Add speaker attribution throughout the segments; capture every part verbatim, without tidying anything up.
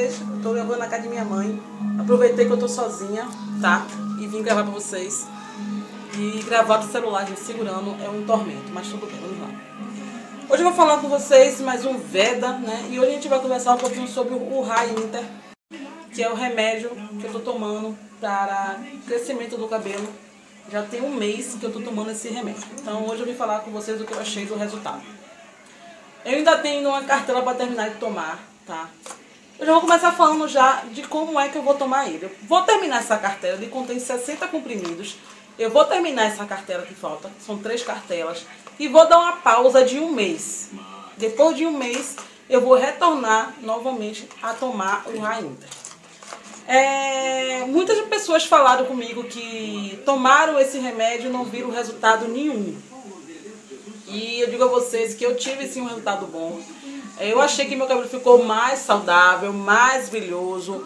Speaker 1: vocês. Eu tô gravando na casa de minha mãe. Aproveitei que eu tô sozinha, tá? E vim gravar pra vocês. E gravar do celular, gente, segurando, é um tormento. Mas tudo bem, vamos lá. Hoje eu vou falar com vocês mais um Veda, né? E hoje a gente vai conversar um pouquinho sobre o Rai Inter, que é o remédio que eu tô tomando para crescimento do cabelo. Já tem um mês que eu tô tomando esse remédio. Então hoje eu vim falar com vocês o que eu achei do resultado. Eu ainda tenho uma cartela para terminar de tomar, tá? Eu já vou começar falando já de como é que eu vou tomar ele. Eu vou terminar essa cartela, ele contém sessenta comprimidos. Eu vou terminar essa cartela que falta, são três cartelas. E vou dar uma pausa de um mês. Depois de um mês, eu vou retornar novamente a tomar o Rai Inter. É, muitas pessoas falaram comigo que tomaram esse remédio e não viram resultado nenhum. E eu digo a vocês que eu tive sim um resultado bom. Eu achei que meu cabelo ficou mais saudável, mais brilhoso.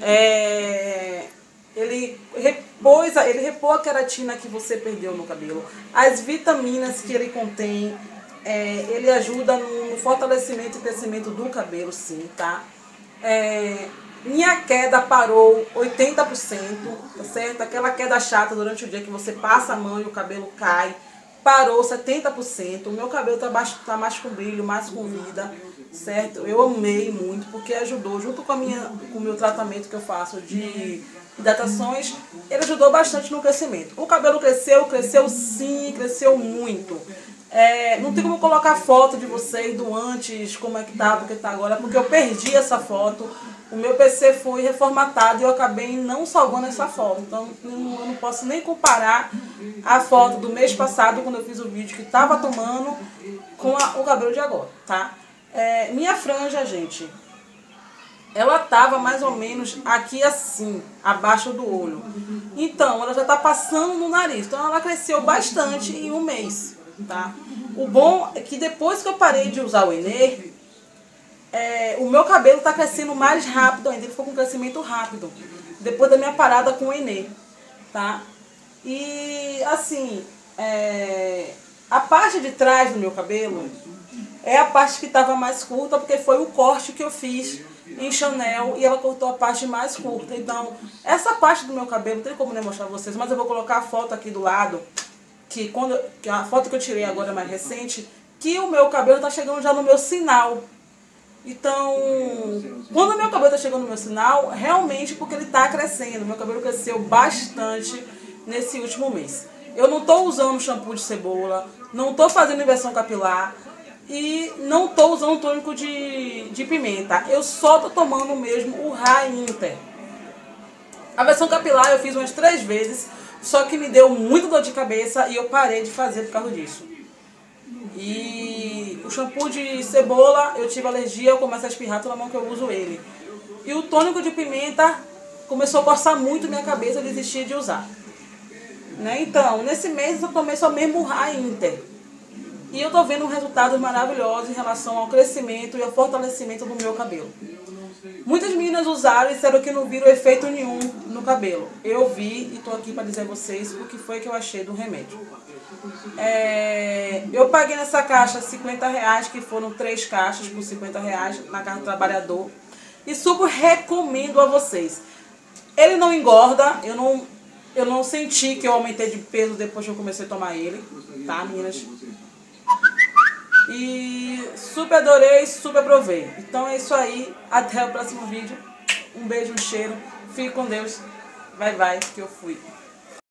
Speaker 1: É, ele repôs, ele repôs a queratina que você perdeu no cabelo. As vitaminas que ele contém, é, ele ajuda no, no fortalecimento e crescimento do cabelo, sim, tá? É, minha queda parou oitenta por cento, tá certo? Aquela queda chata durante o dia que você passa a mão e o cabelo cai, parou setenta por cento. O meu cabelo tá mais, tá mais com brilho, mais com vida, certo? Eu amei muito, porque ajudou, junto com, a minha, com o meu tratamento que eu faço de hidratações, ele ajudou bastante no crescimento. O cabelo cresceu, cresceu sim, cresceu muito. É, não tem como colocar foto de vocês do antes, como é que tá, porque tá agora, porque eu perdi essa foto. O meu P C foi reformatado e eu acabei não salvando essa foto. Então eu não posso nem comparar a foto do mês passado, quando eu fiz o vídeo que estava tomando, com a, o cabelo de agora, tá? É, minha franja, gente, ela tava mais ou menos aqui assim, abaixo do olho. Então ela já tá passando no nariz. Então ela cresceu bastante em um mês, tá? O bom é que depois que eu parei de usar o Enê, É, o meu cabelo está crescendo mais rápido ainda, ele ficou com um crescimento rápido, depois da minha parada com o Enê, tá? E assim, é, a parte de trás do meu cabelo é a parte que estava mais curta, porque foi o corte que eu fiz em Chanel e ela cortou a parte mais curta. Então, essa parte do meu cabelo, não tem como nem mostrar pra vocês, mas eu vou colocar a foto aqui do lado, que, quando, que a foto que eu tirei agora mais recente, que o meu cabelo está chegando já no meu sinal. Então, quando o meu cabelo está chegando no meu sinal, realmente porque ele está crescendo. Meu cabelo cresceu bastante nesse último mês. Eu não estou usando shampoo de cebola, não estou fazendo inversão capilar e não estou usando tônico de, de pimenta. Eu só estou tomando mesmo o Rai Inter. A versão capilar eu fiz umas três vezes, só que me deu muita dor de cabeça e eu parei de fazer por causa disso. E o shampoo de cebola, eu tive alergia, eu comecei a espirrar toda mão que eu uso ele. E o tônico de pimenta começou a coçar muito minha cabeça, eu desisti de usar. Né? Então, nesse mês eu tomei só mesmo o Rai Inter. E eu tô vendo resultados maravilhosos em relação ao crescimento e ao fortalecimento do meu cabelo. Muitas meninas usaram e disseram que não viram efeito nenhum no cabelo. Eu vi e tô aqui para dizer a vocês o que foi que eu achei do remédio. É, eu paguei nessa caixa cinquenta reais, que foram três caixas por cinquenta reais na Casa do Trabalhador. E super recomendo a vocês. Ele não engorda, eu não, eu não senti que eu aumentei de peso depois que eu comecei a tomar ele, tá, meninas? E super adorei, super aprovei. Então é isso aí, até o próximo vídeo. Um beijo, um cheiro, fique com Deus. Vai, vai, que eu fui.